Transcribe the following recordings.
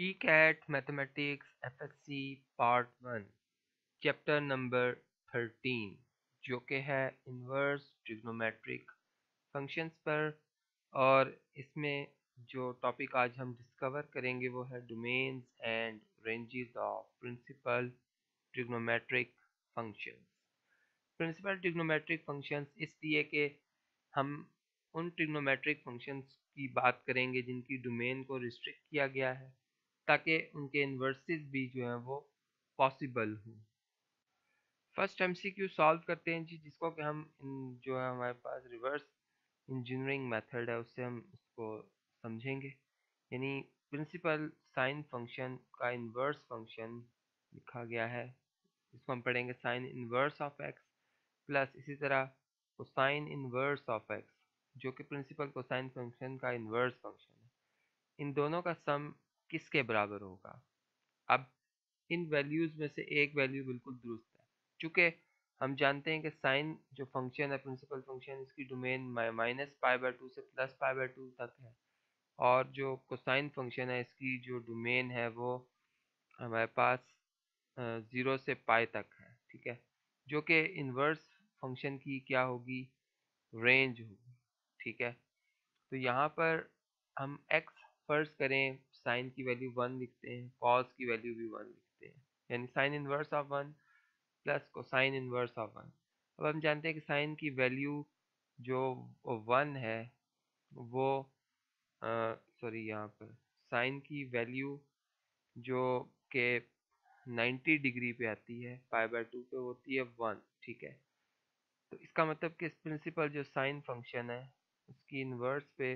ECAT mathematics F.Sc part 1 chapter number 13 जो कि है इन्वर्स ट्रिग्नोमेट्रिक फंक्शंस पर। और इसमें जो टॉपिक आज हम डिस्कवर करेंगे वो है domains and ranges of principal trigonometric functions. Principal trigonometric functions इसलिए कि हम उन ट्रिग्नोमेट्रिक फंक्शंस की बात करेंगे जिनकी डोमेन को रिस्ट्रिक्ट किया गया है ताकि उनके इन्वर्सेस भी जो हैं वो पॉसिबल हो। फर्स्ट एमसीक्यू सॉल्व करते हैं जी, जिसको कि हम जो है हमारे पास रिवर्स इंजीनियरिंग मेथड है उससे हम इसको समझेंगे। यानी प्रिंसिपल साइन फंक्शन का इन्वर्स फंक्शन लिखा गया है, इसको हम पढ़ेंगे sine inverse of x plus इसी तरह कोसाइन इन्वर्स ऑफ एक्स जो कि प्रिंसिपल कोसाइन फंक्शन का इन्वर्स फंक्शन है। इन दोनों का सम किसके बराबर होगा? अब इन वैल्यूज़ में से एक वैल्यू बिल्कुल दुरुस्त है, चूँकि हम जानते हैं कि साइन जो फंक्शन है प्रिंसिपल फंक्शन इसकी डोमेन -π/2 से +π/2 तक है, और जो कोसाइन फंक्शन है इसकी जो डोमेन है वो हमारे पास 0 से पाई तक है, ठीक है, जो कि इन्वर्स फंक्शन की क्या होगी, रेंज होगी, ठीक है। तो यहाँ पर हम x फर्ज करें, साइन की वैल्यू 1 लिखते हैं, कॉस की वैल्यू भी 1 लिखते हैं, यानी sine inverse of 1 plus cosine inverse of 1। अब हम जानते हैं कि साइन की वैल्यू जो 1 है वो सॉरी यहाँ पर साइन की वैल्यू जो के 90 डिग्री पे आती है, π/2 पे होती है 1, ठीक है। तो इसका मतलब कि प्रिंसिपल जो साइन फंक्शन है उसकी इन्वर्स पे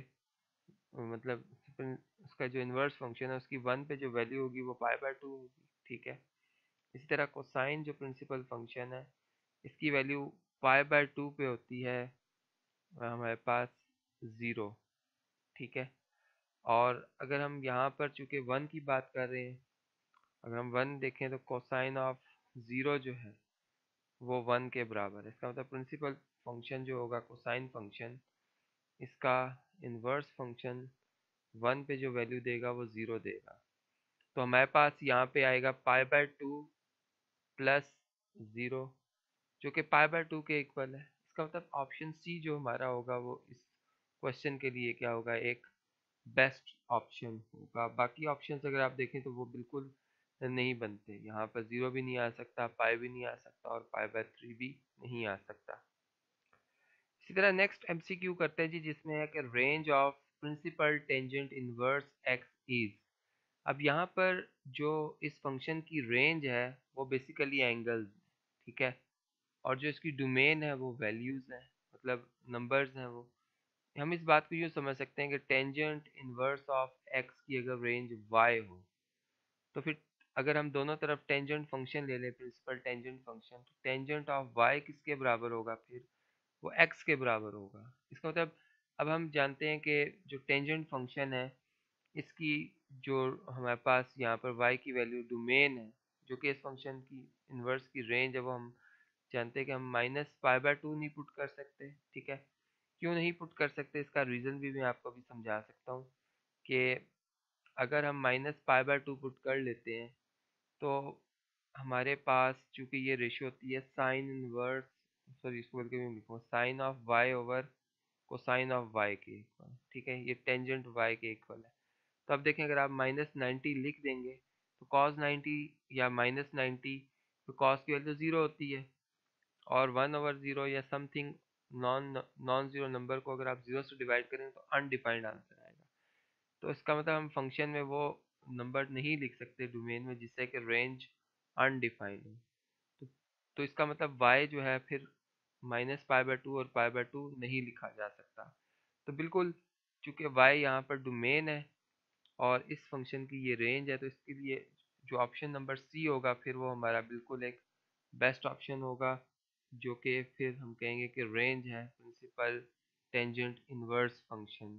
मतलब उसका जो इन्वर्स फंक्शन है उसकी 1 पे जो वैल्यू होगी वो π/2 होगी, ठीक है। इसी तरह कोसाइन जो प्रिंसिपल फंक्शन है इसकी वैल्यू π/2 पे होती है हमारे पास 0, ठीक है। और अगर हम यहाँ पर चूँकि 1 की बात कर रहे हैं, अगर हम 1 देखें तो कोसाइन ऑफ 0 जो है वो 1 के बराबर है। इसका मतलब प्रिंसिपल फंक्शन जो होगा कोसाइन फंक्शन, इसका इन्वर्स फंक्शन 1 पे जो वैल्यू देगा वो 0 देगा। तो हमारे पास यहाँ पे आएगा π/2 प्लस 0 जो कि π/2 के इक्वल है। इसका मतलब ऑप्शन सी जो हमारा होगा वो इस क्वेश्चन के लिए क्या होगा, एक बेस्ट ऑप्शन होगा। बाकी ऑप्शंस अगर आप देखें तो वो बिल्कुल नहीं बनते, यहाँ पर 0 भी नहीं आ सकता, पाई भी नहीं आ सकता और π/3 भी नहीं आ सकता। इसी तरह नेक्स्ट एमसीक्यू करते हैं जी, जिसमें है कि range of principal tangent inverse x is. अब यहाँ पर जो इस फंक्शन की रेंज है वो बेसिकली एंगल्स, ठीक है, और जो इसकी डोमेन है वो वैल्यूज़ हैं, मतलब नंबर्स हैं। वो हम इस बात को यूँ समझ सकते हैं कि टेंजेंट इनवर्स ऑफ एक्स की अगर रेंज वाई हो तो फिर अगर हम दोनों तरफ टेंजेंट फंक्शन ले लें, प्रिंसिपल टेंजेंट फंक्शन, तो टेंजेंट ऑफ वाई किसके बराबर होगा, फिर वो एक्स के बराबर होगा। इसका मतलब अब हम जानते हैं कि जो टेंजेंट फंक्शन है इसकी जो हमारे पास यहाँ पर y की वैल्यू डोमेन है जो कि इस फंक्शन की इन्वर्स की रेंज है, वो हम जानते हैं कि हम -π/2 नहीं पुट कर सकते, ठीक है। क्यों नहीं पुट कर सकते, इसका रीज़न भी मैं आपको अभी समझा सकता हूँ कि अगर हम -π/2 पुट कर लेते हैं तो हमारे पास चूंकि ये रेशियो होती है साइन इनवर्स, सॉरी इसको बोल के मैं लिखूँ sine of y over cosine of y के इक्वल, ठीक है, ये टेंजेंट वाई के इक्वल है। तो अब देखें अगर आप -90 लिख देंगे तो cos 90 या -90 तो cos की वैल्यू 0 होती है, और 1/0 या समथिंग नॉन ज़ीरो नंबर को अगर आप 0 से डिवाइड करें तो अनडिफाइंड आंसर आएगा। तो इसका मतलब हम फंक्शन में वो नंबर नहीं लिख सकते डोमेन में जिससे कि रेंज अनडिफाइंड हो। तो, तो इसका मतलब y जो है फिर -π/2 और π/2 नहीं लिखा जा सकता। तो बिल्कुल चूंकि y यहाँ पर डोमेन है और इस फंक्शन की ये रेंज है, तो इसके लिए जो ऑप्शन नंबर सी होगा फिर वो हमारा बिल्कुल एक बेस्ट ऑप्शन होगा, जो कि फिर हम कहेंगे कि रेंज है principal tangent inverse function.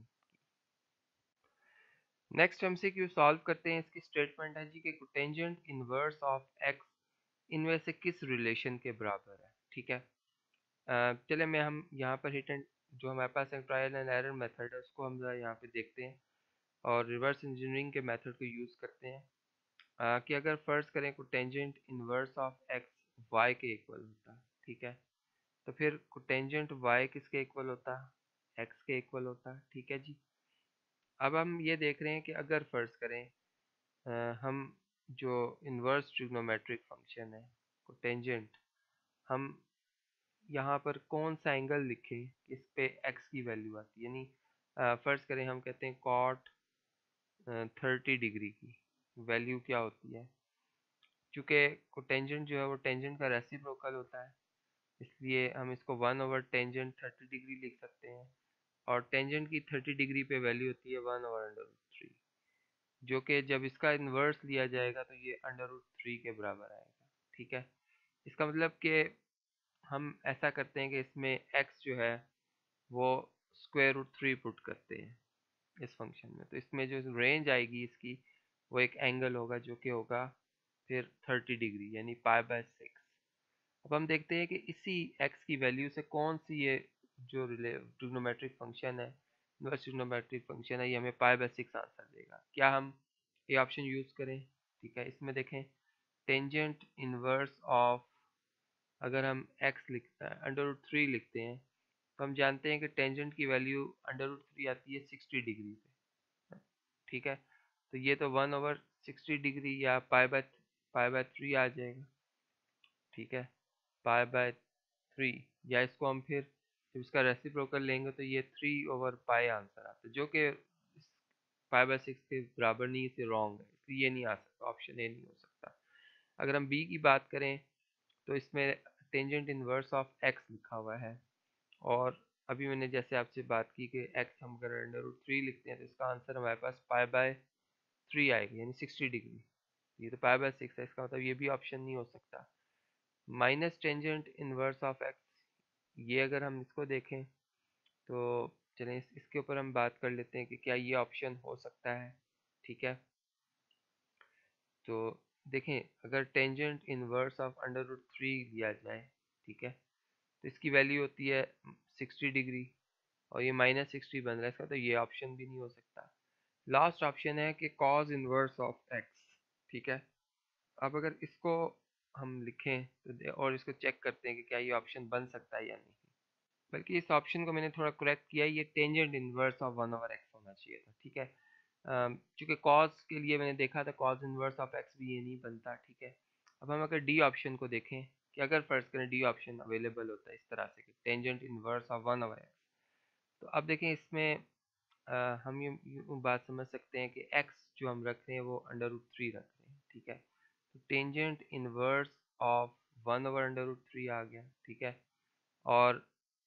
Next MCQ solve करते हैं। इसकी स्टेटमेंट है जी कि टेंजेंट इनवर्स ऑफ एक्स इनमें से किस रिलेशन के बराबर है, ठीक है। चले हम यहाँ पर हिट एंड जो हमारे पास एक ट्रायल एंड एरर मेथड है उसको हम जरा यहाँ पे देखते हैं। और रिवर्स इंजीनियरिंग के मेथड को यूज़ करते हैं कि अगर फर्ज करें cotangent inverse of x y के इक्वल होता है, ठीक है, तो फिर कोटेंजेंट वाई किसके इक्वल होता है, एक्स के इक्वल होता है, ठीक है जी। अब हम ये देख रहे हैं कि अगर फर्ज करें हम जो इनवर्स ट्रिग्नोमेट्रिक फंक्शन है कोटेंजेंट, हम यहाँ पर कौन सा एंगल लिखें कि इस पे एक्स की वैल्यू आती है, यानी फर्ज करें हम कहते हैं कॉट 30 डिग्री की वैल्यू क्या होती है। चूँकि कोटेंजेंट जो है वो टेंजेंट का रेसिप्रोकल होता है, इसलिए हम इसको 1/टेंजेंट 30 डिग्री लिख सकते हैं, और टेंजेंट की 30 डिग्री पे वैल्यू होती है 1/√3, जो कि जब इसका इन्वर्स लिया जाएगा तो ये √3 के बराबर आएगा, ठीक है। इसका मतलब कि हम ऐसा करते हैं कि इसमें x जो है वो √3 पुट करते हैं इस फंक्शन में, तो इसमें जो रेंज आएगी इसकी वो एक एंगल होगा जो कि होगा फिर 30 डिग्री यानी π/6। अब हम देखते हैं कि इसी x की वैल्यू से कौन सी ये जो ट्रिग्नोमेट्रिक फंक्शन है, इनवर्स ट्रिग्नोमेट्रिक फंक्शन है, ये हमें π/6 आंसर देगा। क्या हम ये ऑप्शन यूज़ करें, ठीक है। इसमें देखें टेंजेंट इनवर्स ऑफ, अगर हम x लिखता है √3 लिखते हैं, तो हम जानते हैं कि टेंजेंट की वैल्यू √3 आती है 60 डिग्री पे, ठीक है। तो ये तो 1/60 डिग्री या पाई बाय 3 आ जाएगा, ठीक है, π/3। या इसको हम फिर जब इसका रेसिप्रोकल लेंगे तो ये 3/π आंसर आता है, जो कि π/6 के बराबर नहीं, इसे रॉन्ग है, इसलिए ये नहीं आ सकता, ऑप्शन ए नहीं हो सकता। अगर हम बी की बात करें तो इसमें टेंजेंट इनवर्स ऑफ एक्स लिखा हुआ है, और अभी मैंने जैसे आपसे बात की कि एक्स हम अगर √3 लिखते हैं तो इसका आंसर हमारे पास π/3 आएगा यानी 60 डिग्री। ये तो π/6 है, इसका मतलब ये भी ऑप्शन नहीं हो सकता। Minus tangent inverse of x, ये अगर हम इसको देखें तो चलें इसके ऊपर हम बात कर लेते हैं कि क्या ये ऑप्शन हो सकता है, ठीक है। तो देखें अगर टेंजेंट इनवर्स ऑफ √3 लिया जाए, ठीक है, तो इसकी वैल्यू होती है 60 डिग्री, और ये -60 बन रहा है, इसका तो ये ऑप्शन भी नहीं हो सकता। लास्ट ऑप्शन है कि कॉज इनवर्स ऑफ एक्स, ठीक है। अब अगर इसको हम लिखें तो और इसको चेक करते हैं कि क्या ये ऑप्शन बन सकता है या नहीं, बल्कि इस ऑप्शन को मैंने थोड़ा करेक्ट किया, ये टेंजेंट इनवर्स ऑफ 1/x होना चाहिए था, ठीक है। चूँकि कॉस के लिए मैंने देखा था कॉस इनवर्स ऑफ एक्स भी ये नहीं बनता, ठीक है। अब हम अगर डी ऑप्शन को देखें कि अगर फर्ज करें डी ऑप्शन अवेलेबल होता है इस तरह से कि टेंजेंट इनवर्स ऑफ 1/x, तो अब देखें इसमें हम यूँ बात समझ सकते हैं कि x जो हम रख रहे हैं वो √3 रख रहे हैं, ठीक है। तो टेंजेंट इनवर्स ऑफ 1/√3 आ गया, ठीक है। और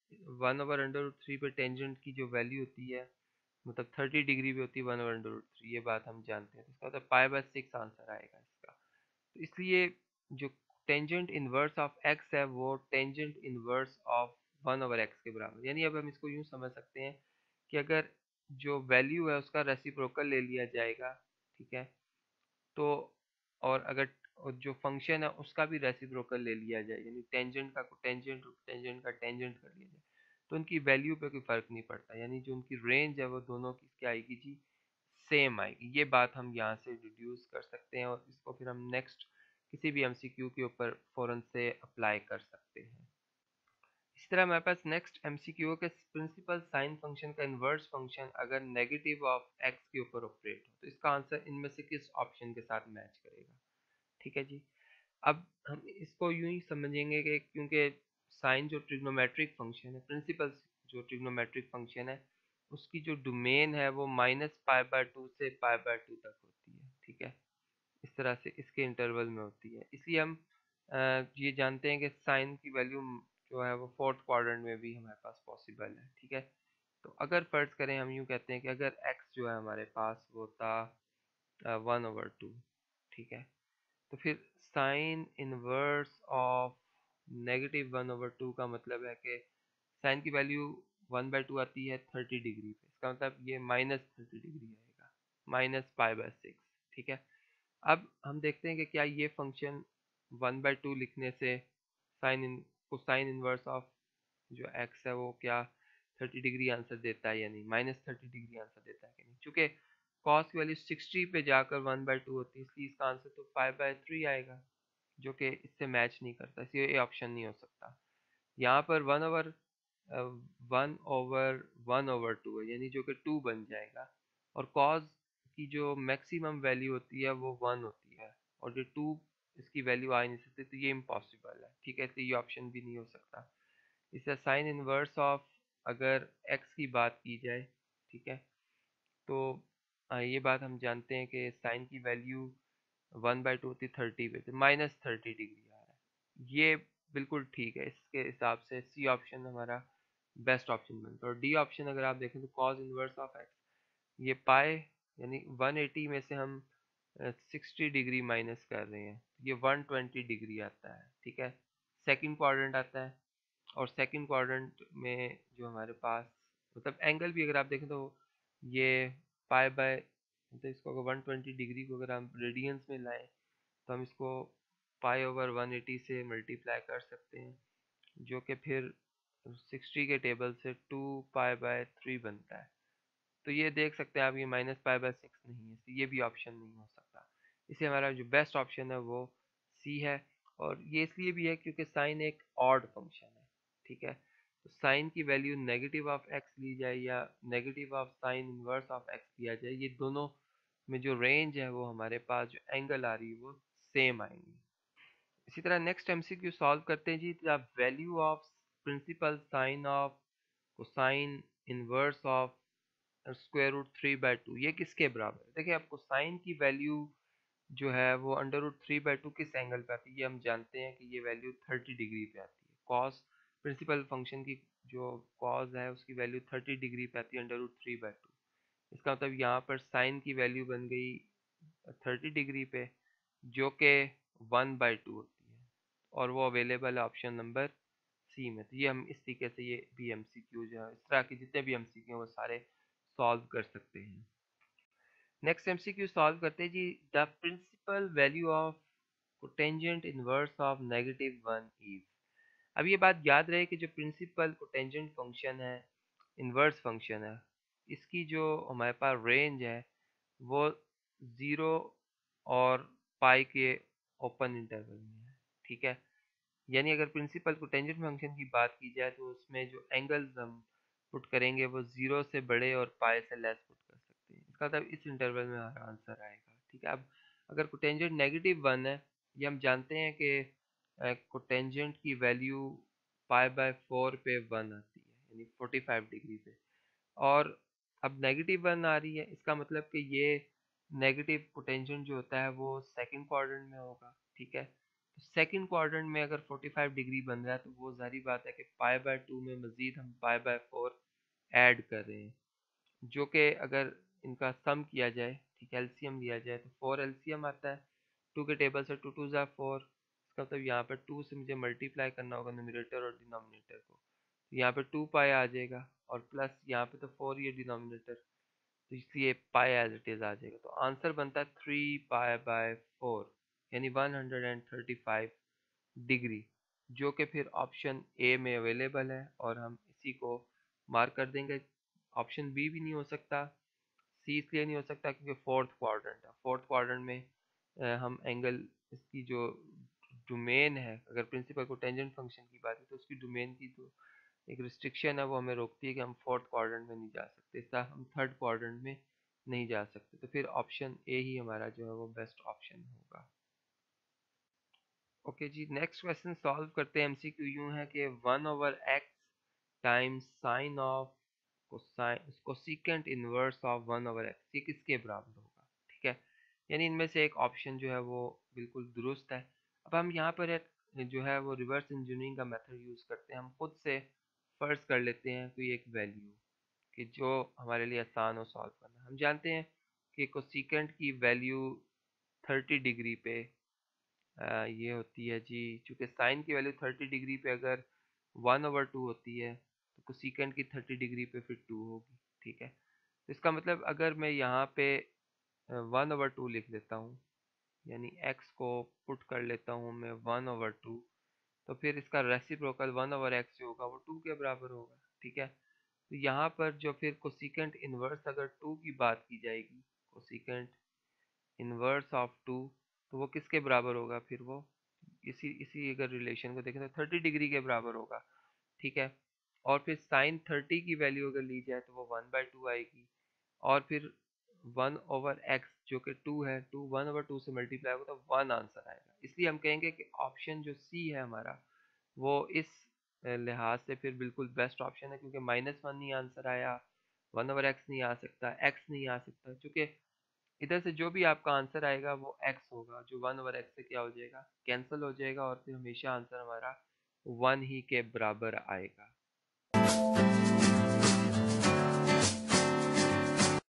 1/√3 पे टेंजेंट की जो वैल्यू होती है मतलब 30 डिग्री पे होती है 1/√3, ये बात हम जानते हैं, तो इसका मतलब π/6 आंसर आएगा इसका। तो इसलिए जो टेंजेंट इनवर्स ऑफ एक्स है वो टेंजेंट इनवर्स ऑफ 1/x के बराबर, यानी अब हम इसको यूँ समझ सकते हैं कि अगर जो वैल्यू है उसका रेसिप्रोकल ले लिया जाएगा, ठीक है, तो और अगर और जो फंक्शन है उसका भी रेसिप्रोकल ले लिया जाए, यानी टेंजेंट का टेंजेंट टेंजेंट का टेंजेंट कर लिया जाए, तो उनकी वैल्यू पे कोई फ़र्क नहीं पड़ता, यानी जो उनकी रेंज है वो दोनों की क्या आएगी जी, सेम आएगी। ये बात हम यहाँ से डिड्यूस कर सकते हैं, और इसको फिर हम नेक्स्ट किसी भी एमसीक्यू के ऊपर फ़ौरन से अप्लाई कर सकते हैं। इसी तरह हमारे पास नेक्स्ट एमसीक्यू के प्रिंसिपल साइन फंक्शन का इन्वर्स फंक्शन अगर नेगेटिव ऑफ एक्स के ऊपर ऑपरेट हो तो इसका आंसर इनमें से किस ऑप्शन के साथ मैच करेगा, ठीक है जी। अब हम इसको यूं ही समझेंगे कि क्योंकि साइन जो ट्रिग्नोमेट्रिक फंक्शन है, प्रिंसिपल जो ट्रिग्नोमेट्रिक फंक्शन है उसकी जो डोमेन है वो -π/2 से π/2 तक होती है, ठीक है, इस तरह से इसके इंटरवल में होती है। इसलिए हम ये जानते हैं कि साइन की वैल्यू जो है वो फोर्थ क्वाड्रेंट में भी हमारे पास पॉसिबल है, ठीक है। तो अगर फर्ज करें हम यूँ कहते हैं कि अगर एक्स जो है हमारे पास वो था 1/2, ठीक है, तो फिर साइन इनवर्स ऑफ -1/2 का मतलब है कि साइन की वैल्यू 1/2 आती है 30 डिग्री पे, इसका मतलब ये -30 डिग्री आएगा, -π/6, ठीक है। अब हम देखते हैं कि क्या ये फंक्शन 1/2 लिखने से sine in cosine inverse of जो एक्स है वो क्या 30 डिग्री आंसर देता है या नहीं, -30 डिग्री आंसर देता है कि नहीं। चूँकि कॉस की वैल्यू 60 पे जाकर 1/2 होती है, इसलिए इसका आंसर तो 5/3 आएगा, जो कि इससे मैच नहीं करता, इसलिए ये ऑप्शन नहीं हो सकता। यहाँ पर 1/1/1/2 है, यानी जो कि 2 बन जाएगा, और कॉस की जो मैक्सिमम वैल्यू होती है वो 1 होती है, और जो 2 इसकी वैल्यू आ ही नहीं सकती, तो ये इम्पॉसिबल है, ठीक है, इसलिए ये ऑप्शन भी नहीं हो सकता। इससे साइन इनवर्स ऑफ अगर एक्स की बात की जाए, ठीक है, तो ये बात हम जानते हैं कि साइन की वैल्यू 1/2 होती 30 पे, तो -30 डिग्री आ रहा है, ये बिल्कुल ठीक है, इसके हिसाब से सी ऑप्शन हमारा बेस्ट ऑप्शन बनता है। और डी ऑप्शन अगर आप देखें तो कॉज इनवर्स ऑफ एक्स, ये पाए यानी 180 में से हम 60 डिग्री माइनस कर रहे हैं, ये 120 डिग्री आता है, ठीक है, सेकंड क्वाड्रेंट आता है, और सेकंड क्वाड्रेंट में जो हमारे पास मतलब एंगल भी अगर आप देखें तो ये पाई बाय, मतलब इसको अगर 120 डिग्री को अगर हम रेडियंस में लाएं तो हम इसको पाई ओवर 180 से मल्टीप्लाई कर सकते हैं, जो कि फिर 60 के टेबल से 2 पाई बाय 3 बनता है। तो ये देख सकते हैं आप, ये -पाई/6 नहीं है, तो ये भी ऑप्शन नहीं हो सकता। इसलिए हमारा जो बेस्ट ऑप्शन है वो सी है, और ये इसलिए भी है क्योंकि साइन एक ऑड फंक्शन है, ठीक है, तो साइन की वैल्यू नेगेटिव ऑफ एक्स ली जाए या negative of sine inverse of x लिया जाए, ये दोनों में जो रेंज है वो हमारे पास जो एंगल आ रही है वो सेम आएंगी। इसी तरह नेक्स्ट एमसीक्यू सॉल्व करते हैं जी। The value of principal sine of cosine inverse of √3/2 ये किसके बराबर है? देखिए, आपको साइन की वैल्यू जो है वो √3/2 किस एंगल पे आती है, ये हम जानते हैं कि ये वैल्यू 30 डिग्री पे आती है। कॉस प्रिंसिपल फंक्शन की जो कॉस है उसकी वैल्यू 30 डिग्री पे आती है √3/2। इसका मतलब यहाँ पर साइन की वैल्यू बन गई 30 डिग्री पे, जो कि 1/2 होती है, और वो अवेलेबल है ऑप्शन नंबर सी में। तो ये हम इस तरीके से ये भी एमसीक्यू जो है, इस तरह के जितने भी एमसीक्यू हैं वो सारे सॉल्व कर सकते हैं। नेक्स्ट एमसीक्यू सॉल्व करते हैं जी। The principal value of cotangent inverse of -1 is. अब ये बात याद रहे कि जो प्रिंसिपल कोटेंजेंट फंक्शन है, इनवर्स फंक्शन है, इसकी जो हमारे पास रेंज है वो 0 और पाई के ओपन इंटरवल में है, ठीक है, यानी अगर प्रिंसिपल कोटेंजेंट फंक्शन की बात की जाए तो उसमें जो एंगल्स हम पुट करेंगे वो 0 से बड़े और पाई से लेस पुट कर सकते हैं, इसका मतलब इस इंटरवल में हमारा आंसर आएगा, ठीक है। अब अगर कोटेंजेंट -1 है, ये हम जानते हैं कि कोटेंजेंट की वैल्यू पाई/4 पे 1 आती है, यानी 45 डिग्री पे, और अब -1 आ रही है, इसका मतलब कि ये नेगेटिव कोटेंजेंट जो होता है वो सेकंड क्वाड्रेंट में होगा, ठीक है, तो सेकंड क्वाड्रेंट में अगर 45 डिग्री बन रहा है तो वो जारी बात है कि पाई/2 में मजीद हम पाई/4 ऐड कर रहे हैं, जो कि अगर इनका सम किया जाए, ठीक है, एलसीएम लिया जाए तो 4 एलसीएम आता है, 2 के टेबल से 2 2 ज़ा 4, इसका मतलब यहाँ पर 2 से मुझे मल्टीप्लाई करना होगा न्यूमरेटर और डिनोमिनेटर को, तो यहाँ पे 2 पाई आ जाएगा, और प्लस यहाँ पे तो 4 ये डिनोमिनेटर, तो इसलिए पाई एज इट इज आ जाएगा, तो आंसर बनता है 3 पाई/4, यानी 135 डिग्री, जो कि फिर ऑप्शन ए में अवेलेबल है, और हम इसी को मार्क कर देंगे। ऑप्शन बी भी नहीं हो सकता, सी इसलिए नहीं हो सकता क्योंकि फोर्थ क्वाड्रेंट है, फोर्थ क्वाड्रेंट में हम एंगल इसकी जो डोमेन है, अगर प्रिंसिपल को टेंजेंट फंक्शन की बात है तो उसकी डोमेन की तो एक रिस्ट्रिक्शन है, वो हमें रोकती है कि हम फोर्थ क्वाड्रेंट में नहीं जा सकते, इसका हम थर्ड क्वाड्रेंट में नहीं जा सकते, तो फिर ऑप्शन ए ही हमारा जो है वो बेस्ट ऑप्शन होगा। ओके जी, नेक्स्ट क्वेश्चन सॉल्व करते हैं। एमसीक्यू यूं है कि 1/x times sine of cosecant inverse of 1/x ये किसके बराबर होगा, ठीक है, यानी इनमें से एक ऑप्शन जो है वो बिल्कुल दुरुस्त है। अब हम यहाँ पर एक जो है वो रिवर्स इंजीनियरिंग का मेथड यूज़ करते हैं, हम खुद से फर्ज कर लेते हैं कोई एक वैल्यू कि जो हमारे लिए आसान हो सॉल्व करना। हम जानते हैं कि कोसिकेंट की वैल्यू 30 डिग्री पे ये होती है जी, चूँकि साइन की वैल्यू 30 डिग्री पे अगर 1/2 होती है तो कोसिकेंट की 30 डिग्री पे फिर 2 होगी, ठीक है, तो इसका मतलब अगर मैं यहाँ पे 1/2 लिख लेता हूँ, यानी x को पुट कर लेता हूँ मैं 1/2, तो फिर इसका रेसिप्रोकल 1/x जो होगा वो 2 के बराबर होगा, ठीक है, तो यहाँ पर जो फिर कोसिकेंट इनवर्स अगर 2 की बात की जाएगी, कोसिकेंट इनवर्स ऑफ 2, तो वो किसके बराबर होगा फिर वो, इसी इसी अगर रिलेशन को देखें तो 30 डिग्री के बराबर होगा। ठीक है, और फिर साइन 30 की वैल्यू अगर ली जाए तो वो 1/2 आएगी, और फिर 1/x जो कि 2 है, 1/2 से मल्टीप्लाई होगा तो 1 आंसर आएगा। इसलिए हम कहेंगे कि ऑप्शन जो सी है हमारा वो इस लिहाज से फिर बिल्कुल बेस्ट ऑप्शन है, क्योंकि -1 नहीं आंसर आया, 1/x नहीं आ सकता, x नहीं आ सकता, क्योंकि इधर से जो भी आपका आंसर आएगा वो x होगा, जो 1/x से क्या हो जाएगा, कैंसिल हो जाएगा, और फिर हमेशा आंसर हमारा 1 ही के बराबर आएगा।